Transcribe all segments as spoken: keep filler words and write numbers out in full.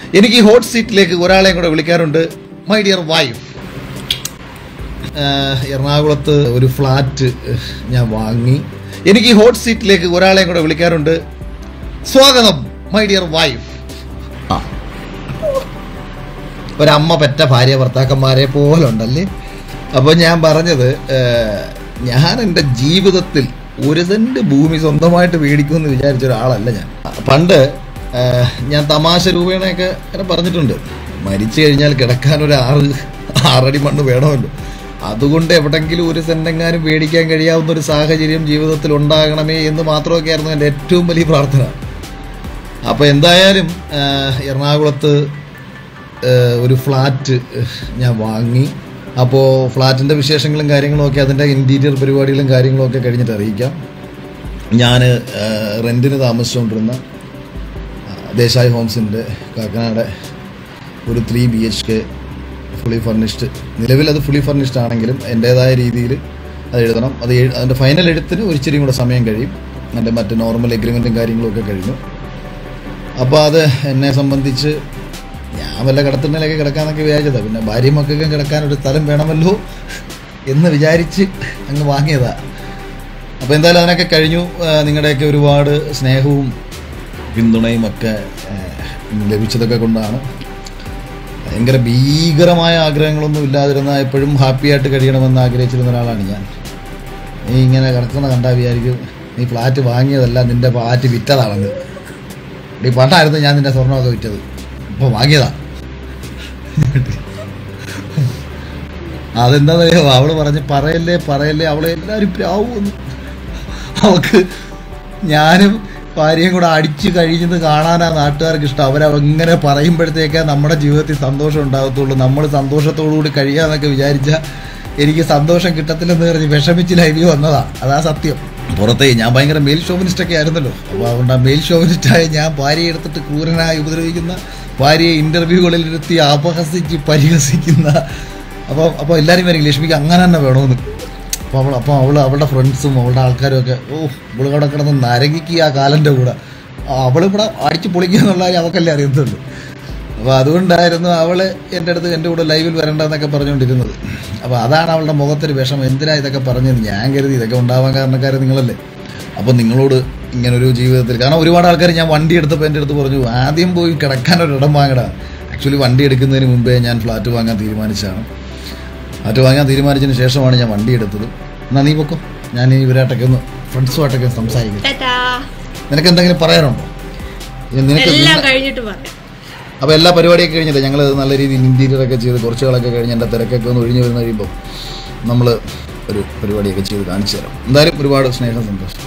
എനിക്ക് ഈ ഹോട്ട് സീറ്റിലേക്ക് ഒരാളെയും കൂടെ വിളിക്കാറുണ്ട്. My dear wife. എറണാകുളത്ത് ഒരു ഫ്ലാറ്റ് ഞാൻ വാങ്ങി. എനിക്ക് ഈ ഹോട്ട് സീറ്റിലേക്ക് ഒരാളെയും കൂടെ വിളിക്കാറുണ്ട്. സ്വാഗതം മൈ ഡിയർ വൈഫ്. ആ, ഒരമ്മ പെറ്റ ഭാര്യ ഭർത്താക്കന്മാരെ പോലുണ്ടല്ലേ. അപ്പോൾ ഞാൻ പറഞ്ഞത്, ഞാൻ എൻ്റെ ജീവിതത്തിൽ ഒരു സെന്റ് ഭൂമി സ്വന്തമായിട്ട് മേടിക്കുമെന്ന് വിചാരിച്ച ഒരാളല്ല ഞാൻ. പണ്ട് ഞാൻ തമാശ രൂപേണയൊക്കെ അങ്ങനെ പറഞ്ഞിട്ടുണ്ട്, മരിച്ചു കഴിഞ്ഞാൽ കിടക്കാൻ ഒരു ആറ് ആറടി മണ്ണ് വേണമല്ലോ, അതുകൊണ്ട് എവിടെങ്കിലും ഒരു സെന്റെങ്ങാനും മേടിക്കാൻ കഴിയാവുന്ന ഒരു സാഹചര്യം ജീവിതത്തിൽ ഉണ്ടാകണമേ എന്ന് മാത്രമൊക്കെ ആയിരുന്നു എൻ്റെ ഏറ്റവും വലിയ പ്രാർത്ഥന. അപ്പോൾ എന്തായാലും എറണാകുളത്ത് ഒരു ഫ്ലാറ്റ് ഞാൻ വാങ്ങി. അപ്പോൾ ഫ്ലാറ്റിൻ്റെ വിശേഷങ്ങളും കാര്യങ്ങളും ഒക്കെ, അതിൻ്റെ ഇൻറ്റീരിയർ പരിപാടികളും കാര്യങ്ങളും ഒക്കെ കഴിഞ്ഞിട്ട് അറിയിക്കാം. ഞാൻ റെൻറ്റിന് താമസിച്ചുകൊണ്ടിരുന്ന ദേശായി ഹോംസിൻ്റെ കാക്കനാട് ഒരു three B H K fully furnished, നിലവിൽ അത് ഫുള്ളി ഫർണിഷ്ഡ് ആണെങ്കിലും എൻ്റേതായ രീതിയിൽ അത് എഴുതണം. അത് അതിൻ്റെ ഫൈനൽ എഴുത്തിന് ഒരു ഇച്ചിരി കൂടെ സമയം കഴിയും. എൻ്റെ മറ്റ് നോർമൽ എഗ്രിമെൻറ്റും കാര്യങ്ങളൊക്കെ കഴിഞ്ഞു. അപ്പോൾ അത് എന്നെ സംബന്ധിച്ച് ഞാൻ വല്ല കിടത്തുന്നതിലൊക്കെ കിടക്കാമെന്നൊക്കെ വിചാരിച്ചതാണ്. പിന്നെ ഭാര്യയും മക്കൾക്കും കിടക്കാൻ ഒരു സ്ഥലം വേണമല്ലോ എന്ന് വിചാരിച്ച് അങ്ങ് വാങ്ങിയതാണ്. അപ്പോൾ എന്തായാലും അതിനൊക്കെ കഴിഞ്ഞു. നിങ്ങളുടെയൊക്കെ ഒരുപാട് സ്നേഹവും പിന്തുണയും ഒക്കെ ലഭിച്ചതൊക്കെ കൊണ്ടാണ്. ഭയങ്കര ഭീകരമായ ആഗ്രഹങ്ങളൊന്നും ഇല്ലാതിരുന്ന, എപ്പോഴും ഹാപ്പിയായിട്ട് കഴിയണമെന്ന് ആഗ്രഹിച്ചിരുന്ന ഒരാളാണ് ഞാൻ. നീ ഇങ്ങനെ കിടക്കുന്ന കണ്ടാൽ വിചാരിക്കും നീ ഫ്ലാറ്റ് വാങ്ങിയതല്ല, നിൻ്റെ ഫ്ലാറ്റ് വിറ്റതാണെന്ന്. ഈ പണ്ടായിരുന്നു ഞാൻ നിൻ്റെ സ്വർണ്ണമൊക്കെ വിറ്റത്, ഇപ്പോൾ വാങ്ങിയതാ. അതെന്താണെന്നറിയോ, അവൾ പറഞ്ഞ് പറയല്ലേ പറയല്ലേ അവളെ എല്ലാവരും പ്രാവുന്നു. അവൾക്ക് ഞാനും ഭാര്യയും കൂടെ അടിച്ച് കഴിഞ്ഞത് കാണാനാണ് നാട്ടുകാർക്ക് ഇഷ്ടം. അവരങ്ങനെ പറയുമ്പോഴത്തേക്കാണ് നമ്മുടെ ജീവിതത്തിൽ സന്തോഷം ഉണ്ടാകത്തുള്ളൂ. നമ്മൾ സന്തോഷത്തോടു കൂടി കഴിയാന്നൊക്കെ വിചാരിച്ചാൽ എനിക്ക് സന്തോഷം കിട്ടത്തില്ലെന്ന് പറഞ്ഞ് വിഷമിച്ച് ലൈവിൽ വന്നതാണ്. അതാ സത്യം. പുറത്തേ ഞാൻ ഭയങ്കര മെയിൽ ഷോവിനിസ്റ്റൊക്കെ ആയിരുന്നല്ലോ. അപ്പോൾ അതുകൊണ്ട് ആ മെയിൽ ഷോവിനിസ്റ്റായ ഞാൻ ഭാര്യയെ എടുത്തിട്ട് ക്രൂരനായി ഉപദ്രവിക്കുന്ന, ഭാര്യയെ ഇൻ്റർവ്യൂകളിൽ ഇരുത്തി അപഹസിച്ച് പരിഹസിക്കുന്ന, അപ്പോൾ അപ്പോൾ എല്ലാവരും വരും ലക്ഷ്മിക്ക് അങ്ങനെ തന്നെ വേണമെന്ന്. അപ്പോൾ അവൾ അപ്പോൾ അവൾ അവളുടെ ഫ്രണ്ട്സും അവളുടെ ആൾക്കാരും ഒക്കെ, ഓ ഇവൾ ഇവിടെ കിടന്ന് നരകിക്ക് ആ കാലൻ്റെ കൂടെ, അവളിവിടെ അടിച്ച് പൊളിക്കുക എന്നുള്ള കാര്യം അവൾക്കല്ലേ അറിയത്തുള്ളൂ. അപ്പോൾ അതുകൊണ്ടായിരുന്നു അവൾ എൻ്റെ അടുത്ത് എൻ്റെ കൂടെ ലൈവിൽ വരണ്ടെന്നൊക്കെ പറഞ്ഞുകൊണ്ടിരുന്നത്. അപ്പോൾ അതാണ് അവളുടെ മുഖത്തൊരു വിഷമം. എന്തിനാ ഇതൊക്കെ പറഞ്ഞത്? ഞാൻ കരുതി ഇതൊക്കെ ഉണ്ടാവാൻ കാരണക്കാർ നിങ്ങളല്ലേ. അപ്പോൾ നിങ്ങളോട് ഇങ്ങനൊരു ജീവിതത്തിൽ, കാരണം ഒരുപാട് ആൾക്കാർ ഞാൻ വണ്ടി എടുത്തപ്പോൾ എൻ്റെ അടുത്ത് പറഞ്ഞു ആദ്യം പോയി കിടക്കാനൊരിടം വാങ്ങടാ. ആക്ച്വലി വണ്ടി എടുക്കുന്നതിന് മുമ്പേ ഞാൻ ഫ്ലാറ്റ് വാങ്ങാൻ തീരുമാനിച്ചതാണ്. ഫ്ലാറ്റ് വാങ്ങാൻ തീരുമാനിച്ചതിന് ശേഷമാണ് ഞാൻ വണ്ടി എടുത്തത്. എന്നാൽ നീ പൊക്കോ, ഞാൻ ഇവരായിട്ടൊക്കെ ഒന്ന് ഫ്രണ്ട്സുമായിട്ടൊക്കെ ഒന്ന് സംസാരിക്കും. നിനക്ക് എന്തെങ്കിലും പറയാനുണ്ടോ? നിനക്ക് അപ്പോൾ എല്ലാ പരിപാടിയൊക്കെ കഴിഞ്ഞിട്ട് ഞങ്ങൾ നല്ല രീതിയിൽ ഇൻറ്റീരിയറൊക്കെ ചെയ്ത് കുറച്ചുകളൊക്കെ കഴിഞ്ഞ് എൻ്റെ തിരക്കൊക്കെ ഒന്ന് ഒഴിഞ്ഞു വരുന്ന കഴിയുമ്പോൾ നമ്മൾ ഒരു പരിപാടിയൊക്കെ ചെയ്ത് കാണിച്ചു തരാം. എന്തായാലും ഒരുപാട് സ്നേഹം, സന്തോഷം.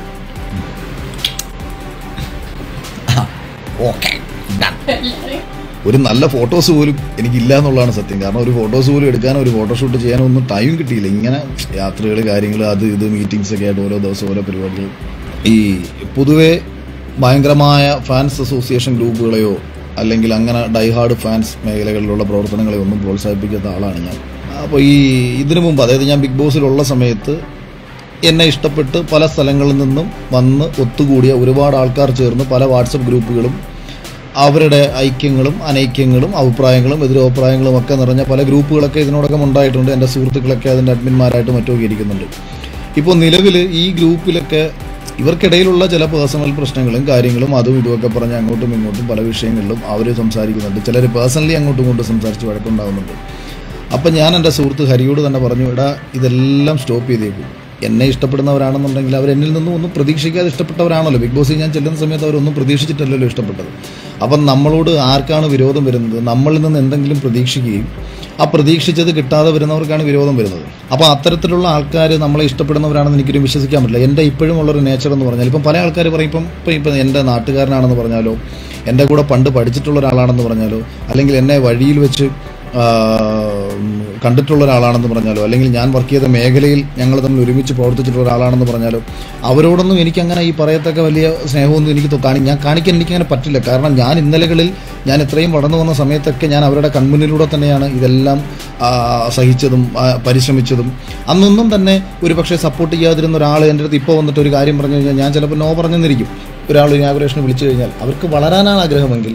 ഓക്കെ, ഒരു നല്ല ഫോട്ടോസ് പോലും എനിക്കില്ല എന്നുള്ളതാണ് സത്യം. കാരണം ഒരു ഫോട്ടോസ് പോലും എടുക്കാനോ ഒരു ഫോട്ടോഷൂട്ട് ചെയ്യാനോ ഒന്നും ടൈം കിട്ടിയില്ല. ഇങ്ങനെ യാത്രകൾ, കാര്യങ്ങൾ, അത് ഇത് മീറ്റിങ്സൊക്കെ ആയിട്ട് ഓരോ ദിവസം ഓരോ പരിപാടികൾ. ഈ പൊതുവെ ഭയങ്കരമായ ഫാൻസ് അസോസിയേഷൻ ഗ്രൂപ്പുകളെയോ അല്ലെങ്കിൽ അങ്ങനെ ഡൈഹാർഡ് ഫാൻസ് മേഖലകളിലുള്ള പ്രവർത്തനങ്ങളെ ഒന്നും പ്രോത്സാഹിപ്പിക്കാത്ത ആളാണ് ഞാൻ. അപ്പോൾ ഈ ഇതിനു മുമ്പ്, അതായത് ഞാൻ ബിഗ് ബോസിലുള്ള സമയത്ത് എന്നെ ഇഷ്ടപ്പെട്ട് പല സ്ഥലങ്ങളിൽ നിന്നും വന്ന് ഒത്തുകൂടിയ ഒരുപാട് ആൾക്കാർ ചേർന്ന് പല വാട്സപ്പ് ഗ്രൂപ്പുകളും അവരുടെ ഐക്യങ്ങളും അനൈക്യങ്ങളും അഭിപ്രായങ്ങളും എതിരഭിപ്രായങ്ങളും ഒക്കെ നിറഞ്ഞ പല ഗ്രൂപ്പുകളൊക്കെ ഇതിനോടൊപ്പം ഉണ്ടായിട്ടുണ്ട്. എൻ്റെ സുഹൃത്തുക്കളൊക്കെ അതിൻ്റെ അഡ്മിന്മാരായിട്ട് മറ്റൊക്കെ ഇരിക്കുന്നുണ്ട്. ഇപ്പോൾ നിലവിൽ ഈ ഗ്രൂപ്പിലൊക്കെ ഇവർക്കിടയിലുള്ള ചില പേഴ്സണൽ പ്രശ്നങ്ങളും കാര്യങ്ങളും അതും ഇതുമൊക്കെ പറഞ്ഞ് അങ്ങോട്ടും ഇങ്ങോട്ടും പല വിഷയങ്ങളിലും അവർ സംസാരിക്കുന്നുണ്ട്. ചിലർ പേഴ്സണലി അങ്ങോട്ടും ഇങ്ങോട്ടും സംസാരിച്ച് വഴക്കുണ്ടാകുന്നുണ്ട്. അപ്പം ഞാൻ എൻ്റെ സുഹൃത്ത് ഹരിയോട് തന്നെ പറഞ്ഞു, എടാ ഇതെല്ലാം സ്റ്റോപ്പ് ചെയ്തേക്കും. എന്നെ ഇഷ്ടപ്പെടുന്നവരാണെന്നുണ്ടെങ്കിൽ അവരെന്നിൽ നിന്നും ഒന്നും പ്രതീക്ഷിക്കാതെ ഇഷ്ടപ്പെട്ടവരാണല്ലോ. ബിഗ് ബോസിൽ ഞാൻ ചെല്ലുന്ന സമയത്ത് അവരൊന്നും പ്രതീക്ഷിച്ചിട്ടല്ലല്ലോ ഇഷ്ടപ്പെട്ടത്. അപ്പം നമ്മളോട് ആർക്കാണ് വിരോധം വരുന്നത്? നമ്മളിൽ നിന്ന് എന്തെങ്കിലും പ്രതീക്ഷിക്കുകയും ആ പ്രതീക്ഷിച്ചത് കിട്ടാതെ വരുന്നവർക്കാണ് വിരോധം വരുന്നത്. അപ്പോൾ അത്തരത്തിലുള്ള ആൾക്കാർ നമ്മളെ ഇഷ്ടപ്പെടുന്നവരാണെന്ന് എനിക്കൊരു വിശ്വസിക്കാൻ പറ്റില്ല. എൻ്റെ ഇപ്പോഴും ഉള്ളൊരു നേച്ചർ എന്ന് പറഞ്ഞാൽ, ഇപ്പം പല ആൾക്കാർ പറയും, ഇപ്പം ഇപ്പം ഇപ്പം എൻ്റെ നാട്ടുകാരനാണെന്ന് പറഞ്ഞാലോ, എൻ്റെ കൂടെ പണ്ട് പഠിച്ചിട്ടുള്ള ഒരാളാണെന്ന് പറഞ്ഞാലോ, അല്ലെങ്കിൽ എന്നെ വഴിയിൽ വെച്ച് കണ്ടിട്ടുള്ള ഒരാളാണെന്ന് പറഞ്ഞാലോ, അല്ലെങ്കിൽ ഞാൻ വർക്ക് ചെയ്ത മേഖലയിൽ ഞങ്ങൾ തമ്മിൽ ഒരുമിച്ച് പ്രവർത്തിച്ചിട്ടുള്ള ഒരാളാണെന്ന് പറഞ്ഞാലോ, അവരോടൊന്നും എനിക്കങ്ങനെ ഈ പറയത്തക്ക വലിയ സ്നേഹമൊന്നും എനിക്ക് കാണി ഞാൻ കാണിക്കാൻ എനിക്കങ്ങനെ പറ്റില്ല. കാരണം ഞാൻ ഇന്നലകളിൽ ഞാൻ ഇത്രയും വളർന്നു വന്ന സമയത്തൊക്കെ ഞാൻ അവരുടെ കൺമുന്നിലൂടെ തന്നെയാണ് ഇതെല്ലാം സഹിച്ചതും പരിശ്രമിച്ചതും. അന്നൊന്നും തന്നെ ഒരു പക്ഷേ സപ്പോർട്ട് ചെയ്യാതിരുന്ന ഒരാൾ എൻ്റെ അടുത്ത് ഇപ്പോൾ വന്നിട്ട് ഒരു കാര്യം പറഞ്ഞു കഴിഞ്ഞാൽ ഞാൻ ചിലപ്പോൾ നോ പറഞ്ഞെന്നിരിക്കും. ഒരാൾ ഇനാഗുറേഷന് വിളിച്ചു കഴിഞ്ഞാൽ അവർക്ക് വളരാനാണ് ആഗ്രഹമെങ്കിൽ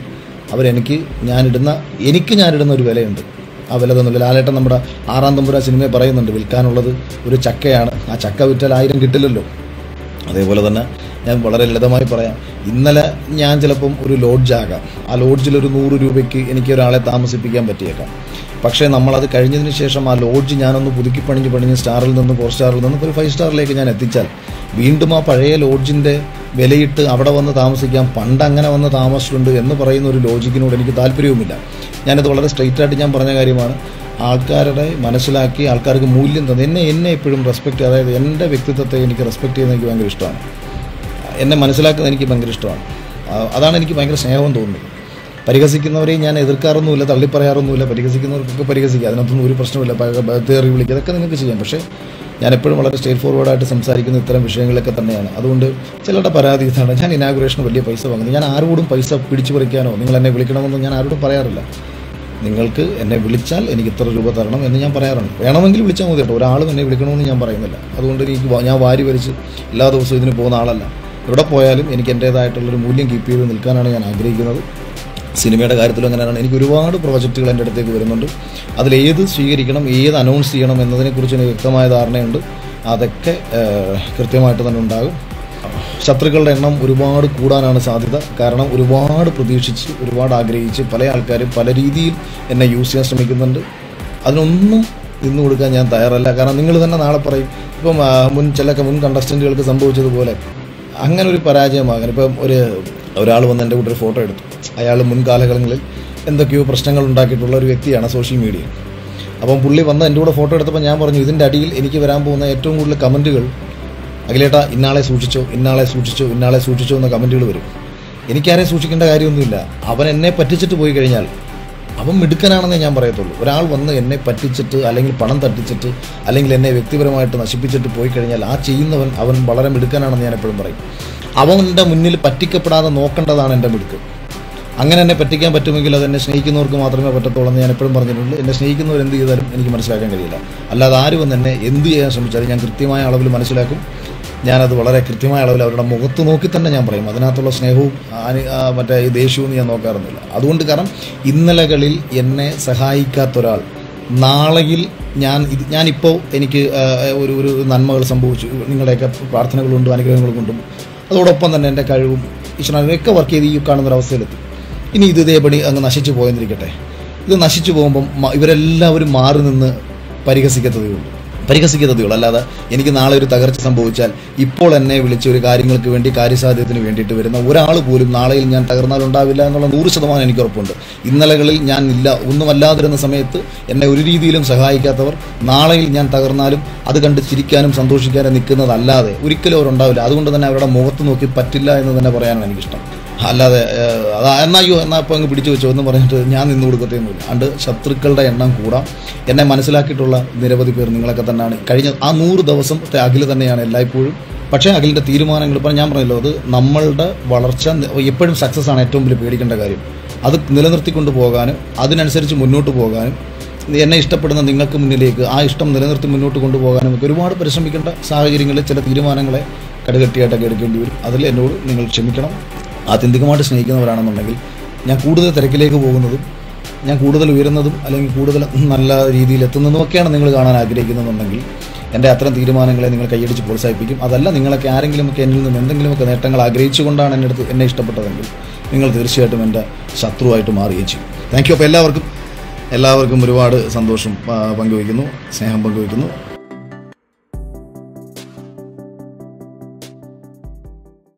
അവരെനിക്ക് ഞാനിടുന്ന എനിക്ക് ഞാനിടുന്ന ഒരു വിലയുണ്ട്. ആ വില തന്നില്ല. ലാലേട്ടൻ നമ്മുടെ ആറാം തമ്പുരാൻ സിനിമയെ പറയുന്നുണ്ട്, വിൽക്കാനുള്ളത് ഒരു ചക്കയാണ്, ആ ചക്ക വിറ്റാൽ ആയിരം കിട്ടില്ലല്ലോ. അതേപോലെ തന്നെ ഞാൻ വളരെ ലളിതമായി പറയാം, ഇന്നലെ ഞാൻ ചിലപ്പം ഒരു ലോഡ്ജാകാം, ആ ലോഡ്ജിലൊരു നൂറ് രൂപയ്ക്ക് എനിക്ക് ഒരാളെ താമസിപ്പിക്കാൻ പറ്റിയേക്കാം. പക്ഷേ നമ്മളത് കഴിഞ്ഞതിന് ശേഷം ആ ലോഡ്ജ് ഞാനൊന്ന് പുതുക്കി പണിഞ്ഞ് പണിഞ്ഞ് സ്റ്റാറിൽ നിന്ന് ഫോർ സ്റ്റാറിൽ നിന്ന് ഒരു ഫൈവ് സ്റ്റാറിലേക്ക് ഞാൻ എത്തിച്ചാൽ വീണ്ടും ആ പഴയ ലോഡ്ജിൻ്റെ വിലയിട്ട് അവിടെ വന്ന് താമസിക്കാം, പണ്ട് അങ്ങനെ വന്ന് താമസിച്ചിട്ടുണ്ട് എന്ന് പറയുന്ന ഒരു ലോജിക്കിനോട് എനിക്ക് താല്പര്യവുമില്ല. ഞാനത് വളരെ സ്ട്രെയിറ്റ് ആയിട്ട് ഞാൻ പറഞ്ഞ കാര്യമാണ്. ആൾക്കാരുടെ മനസ്സിലാക്കി ആൾക്കാർക്ക് മൂല്യം തന്നെ എന്നെ എന്നെ എപ്പോഴും റെസ്പെക്റ്റ്, അതായത് എൻ്റെ വ്യക്തിത്വത്തെ എനിക്ക് റെസ്പെക്റ്റ് ചെയ്യുന്നത് എനിക്ക് ഭയങ്കര ഇഷ്ടമാണ്. എന്നെ മനസ്സിലാക്കുന്നത് എനിക്ക് ഭയങ്കര ഇഷ്ടമാണ്. അതാണ് എനിക്ക് ഭയങ്കര സ്നേഹം തോന്നുന്നത്. പരിഹസിക്കുന്നവരെയും ഞാൻ എതിർക്കാറൊന്നുമില്ല, തള്ളിപ്പറയാറൊന്നുമില്ല. പരിഹസിക്കുന്നവർക്കൊക്കെ പരിഹസിക്കുക, അതിനകത്തൊന്നും ഒരു പ്രശ്നമില്ല. തേറി വിളിക്കുക, അതൊക്കെ നിങ്ങൾക്ക് ചെയ്യാം. പക്ഷേ ഞാൻ എപ്പോഴും വളരെ സ്ട്രേറ്റ് ഫോർവേഡായിട്ട് സംസാരിക്കുന്ന ഇത്തരം വിഷയങ്ങളൊക്കെ തന്നെയാണ്. അതുകൊണ്ട് ചിലരുടെ പരാതി ഇതാണ്, ഞാൻ ഇനാഗുറേഷന് വലിയ പൈസ വാങ്ങുന്നത്. ഞാൻ ആരോടും പൈസ പിടിച്ചു പറിക്കാനോ നിങ്ങൾ എന്നെ വിളിക്കണമെന്ന് ഞാൻ ആരോടും പറയാറില്ല. നിങ്ങൾക്ക് എന്നെ വിളിച്ചാൽ എനിക്ക് ഇത്ര രൂപ തരണം എന്ന് ഞാൻ പറയാറുണ്ട്. വേണമെങ്കിൽ വിളിച്ചാൽ മതി കേട്ടോ, ഒരാളും എന്നെ വിളിക്കണമെന്ന് ഞാൻ പറയുന്നില്ല. അതുകൊണ്ട് എനിക്ക് ഞാൻ വാരി വലിച്ച് എല്ലാ ദിവസവും ഇതിന് പോകുന്ന ആളല്ല. എവിടെ പോയാലും എനിക്ക് എൻ്റേതായിട്ടുള്ളൊരു മൂല്യം കീപ്പ് ചെയ്ത് നിൽക്കാനാണ് ഞാൻ ആഗ്രഹിക്കുന്നത്. സിനിമയുടെ കാര്യത്തിലും അങ്ങനെയാണ്. എനിക്ക് ഒരുപാട് പ്രോജക്റ്റുകൾ എൻ്റെ അടുത്തേക്ക് വരുന്നുണ്ട്. അതിലേത് സ്വീകരിക്കണം, ഏത് അനൗൺസ് ചെയ്യണം എന്നതിനെക്കുറിച്ച് എനിക്ക് വ്യക്തമായ ധാരണയുണ്ട്. അതൊക്കെ കൃത്യമായിട്ട് തന്നെ ഉണ്ടാകും. ശത്രുക്കളുടെ എണ്ണം ഒരുപാട് കൂടാനാണ് സാധ്യത. കാരണം ഒരുപാട് പ്രതീക്ഷിച്ച് ഒരുപാട് ആഗ്രഹിച്ച് പല ആൾക്കാരും പല രീതിയിൽ എന്നെ യൂസ് ചെയ്യാൻ ശ്രമിക്കുന്നുണ്ട്. അതിനൊന്നും നിന്ന് കൊടുക്കാൻ ഞാൻ തയ്യാറല്ല. കാരണം നിങ്ങൾ തന്നെ നാളെ പറയും, ഇപ്പം മുൻ ചില മുൻ കണ്ടസ്റ്റൻറ്റുകൾക്ക് സംഭവിച്ചതുപോലെ അങ്ങനെ ഒരു പരാജയമാകാൻ. ഇപ്പം ഒരു ഒരാൾ വന്ന് എൻ്റെ കൂടെ ഒരു ഫോട്ടോ എടുത്തു. അയാൾ മുൻകാലങ്ങളിൽ എന്തൊക്കെയോ പ്രശ്നങ്ങൾ ഉണ്ടാക്കിയിട്ടുള്ള ഒരു വ്യക്തിയാണ് സോഷ്യൽ മീഡിയയിൽ. അപ്പം പുള്ളി വന്ന് എൻ്റെ കൂടെ ഫോട്ടോ എടുത്തപ്പോൾ ഞാൻ പറഞ്ഞു, ഇതിൻ്റെ അടിയിൽ എനിക്ക് വരാൻ പോകുന്ന ഏറ്റവും കൂടുതൽ കമൻറ്റുകൾ അഖിലേട്ടാ ഇന്നാളെ സൂക്ഷിച്ചോ, ഇന്നാളെ സൂക്ഷിച്ചോ, ഇന്നാളെ സൂക്ഷിച്ചോ എന്ന കമൻറ്റുകൾ വരും. എനിക്കാരെയും സൂക്ഷിക്കേണ്ട കാര്യമൊന്നുമില്ല. അവൻ എന്നെ പറ്റിച്ചിട്ട് പോയി കഴിഞ്ഞാൽ അവൻ മിടുക്കനാണെന്നേ ഞാൻ പറയത്തുള്ളൂ. ഒരാൾ വന്ന് എന്നെ പറ്റിച്ചിട്ട് അല്ലെങ്കിൽ പണം തട്ടിച്ചിട്ട് അല്ലെങ്കിൽ എന്നെ വ്യക്തിപരമായിട്ട് നശിപ്പിച്ചിട്ട് പോയി കഴിഞ്ഞാൽ ആ ചെയ്യുന്നവൻ അവൻ വളരെ മിടുക്കനാണെന്ന് ഞാൻ എപ്പോഴും പറയും. അവൻ്റെ മുന്നിൽ പറ്റിക്കപ്പെടാതെ നോക്കേണ്ടതാണ് എൻ്റെ മിടുക്ക്. അങ്ങനെ എന്നെ പറ്റിക്കാൻ പറ്റുമെങ്കിൽ അത് എന്നെ സ്നേഹിക്കുന്നവർക്ക് മാത്രമേ പറ്റത്തുള്ളൂ എന്ന് ഞാൻ എപ്പോഴും പറഞ്ഞിട്ടുണ്ട്. എന്നെ സ്നേഹിക്കുന്നവർ എന്ത് ചെയ്താലും എനിക്ക് മനസ്സിലാക്കാൻ കഴിയില്ല. അല്ലാതെ ആരും വന്ന് എന്നെ എന്ത് ചെയ്യാൻ ശ്രമിച്ചാലും ഞാൻ കൃത്യമായ അളവിൽ മനസ്സിലാക്കും. ഞാനത് വളരെ കൃത്യമായ അളവിൽ അവരുടെ മുഖത്ത് നോക്കി തന്നെ ഞാൻ പറയും. അതിനകത്തുള്ള സ്നേഹവും മറ്റേ ഈ ദേഷ്യവും ഞാൻ നോക്കാറൊന്നുമില്ല. അതുകൊണ്ട് കാരണം ഇന്നലകളിൽ എന്നെ സഹായിക്കാത്ത ഒരാൾ നാളെയിൽ ഞാൻ ഇത് ഞാനിപ്പോൾ എനിക്ക് ഒരു ഒരു നന്മകൾ സംഭവിച്ചു, നിങ്ങളുടെയൊക്കെ പ്രാർത്ഥനകൾ കൊണ്ടും അനുഗ്രഹങ്ങൾ കൊണ്ടും അതോടൊപ്പം തന്നെ എൻ്റെ കഴിവും ഈശ്വരനൊക്കെ വർക്ക് ചെയ്ത് ഈ കാണുന്നൊരവസ്ഥയിലെത്തി. ഇനി ഇത് ഇതേപടി അങ്ങ് നശിച്ചു പോയെന്നിരിക്കട്ടെ. ഇത് നശിച്ചു പോകുമ്പം ഇവരെല്ലാവരും മാറി നിന്ന് പരിഹസിക്കത്തതേ ഉള്ളൂ പരിഹസിക്കത്തതേ ഉള്ളൂ അല്ലാതെ എനിക്ക് നാളെ ഒരു തകർച്ച സംഭവിച്ചാൽ ഇപ്പോൾ എന്നെ വിളിച്ച് ഒരു കാര്യങ്ങൾക്ക് വേണ്ടി കാര്യസാധ്യത്തിന് വേണ്ടിയിട്ട് വരുന്ന ഒരാൾ പോലും നാളെയിൽ ഞാൻ തകർന്നാലുണ്ടാവില്ല എന്നുള്ള നൂറ് ശതമാനം എനിക്ക് ഉറപ്പുണ്ട്. ഇന്നലകളിൽ ഞാൻ ഇല്ല ഒന്നുമല്ലാതിരുന്ന സമയത്ത് എന്നെ ഒരു രീതിയിലും സഹായിക്കാത്തവർ നാളെയിൽ ഞാൻ തകർന്നാലും അത് കണ്ട് ചിരിക്കാനും സന്തോഷിക്കാനും നിൽക്കുന്നതല്ലാതെ ഒരിക്കലും അവരുണ്ടാവില്ല. അതുകൊണ്ട് തന്നെ അവരുടെ മുഖത്ത് നോക്കി പറ്റില്ല എന്ന് തന്നെ പറയാനാണ് എനിക്കിഷ്ടം. അല്ലാതെ അതാ എന്നായോ എന്നാൽ ഇപ്പോൾ അങ്ങ് പിടിച്ചു വെച്ചോ എന്ന് പറഞ്ഞിട്ട് ഞാൻ നിന്ന് കൊടുക്കത്തേന്നുമില്ല. അതുകൊണ്ട് ശത്രുക്കളുടെ എണ്ണം കൂടാം. എന്നെ മനസ്സിലാക്കിയിട്ടുള്ള നിരവധി പേർ നിങ്ങളൊക്കെ തന്നെയാണ്. കഴിഞ്ഞ ആ നൂറ് ദിവസത്തെ അഖിൽ തന്നെയാണ് എല്ലായ്പ്പോഴും. പക്ഷേ അഖിലിൻ്റെ തീരുമാനങ്ങൾ ഇപ്പം ഞാൻ പറഞ്ഞല്ലോ, അത് നമ്മളുടെ വളർച്ച എപ്പോഴും സക്സസ് ആണ് ഏറ്റവും വലിയ പേടിക്കേണ്ട കാര്യം. അത് നിലനിർത്തിക്കൊണ്ട് പോകാനും അതിനനുസരിച്ച് മുന്നോട്ട് പോകാനും എന്നെ ഇഷ്ടപ്പെടുന്ന നിങ്ങൾക്ക് മുന്നിലേക്ക് ആ ഇഷ്ടം നിലനിർത്തി മുന്നോട്ട് കൊണ്ടുപോകാനും ഒക്കെ ഒരുപാട് പരിശ്രമിക്കേണ്ട സാഹചര്യങ്ങളിൽ ചില തീരുമാനങ്ങളെ കടുകട്ടിയായിട്ടൊക്കെ എടുക്കേണ്ടി വരും. അതിൽ എന്നോട് നിങ്ങൾ ക്ഷമിക്കണം. ആത്യന്തികമായിട്ട് സ്നേഹിക്കുന്നവരാണെന്നുണ്ടെങ്കിൽ ഞാൻ കൂടുതൽ തിരക്കിലേക്ക് പോകുന്നതും ഞാൻ കൂടുതൽ ഉയരുന്നതും അല്ലെങ്കിൽ കൂടുതൽ നല്ല രീതിയിൽ എത്തുന്നതും ഒക്കെയാണ് നിങ്ങൾ കാണാൻ ആഗ്രഹിക്കുന്നതെന്നുണ്ടെങ്കിൽ എൻ്റെ അത്തരം തീരുമാനങ്ങളെ നിങ്ങൾ കൈയടിച്ച് പ്രോത്സാഹിപ്പിക്കും. അതല്ല നിങ്ങളൊക്കെ ആരെങ്കിലുമൊക്കെ എന്നിൽ നിന്നും എന്തെങ്കിലുമൊക്കെ നേട്ടങ്ങൾ ആഗ്രഹിച്ചുകൊണ്ടാണ് എൻ്റെ അടുത്ത് എന്നെ ഇഷ്ടപ്പെട്ടതെങ്കിൽ നിങ്ങൾ തീർച്ചയായിട്ടും എൻ്റെ ശത്രുവായിട്ട് മാറുകയും ചെയ്യും. Thank you. അപ്പോൾ എല്ലാവർക്കും എല്ലാവർക്കും ഒരുപാട് സന്തോഷം പങ്കുവയ്ക്കുന്നു, സ്നേഹം പങ്കുവയ്ക്കുന്നു.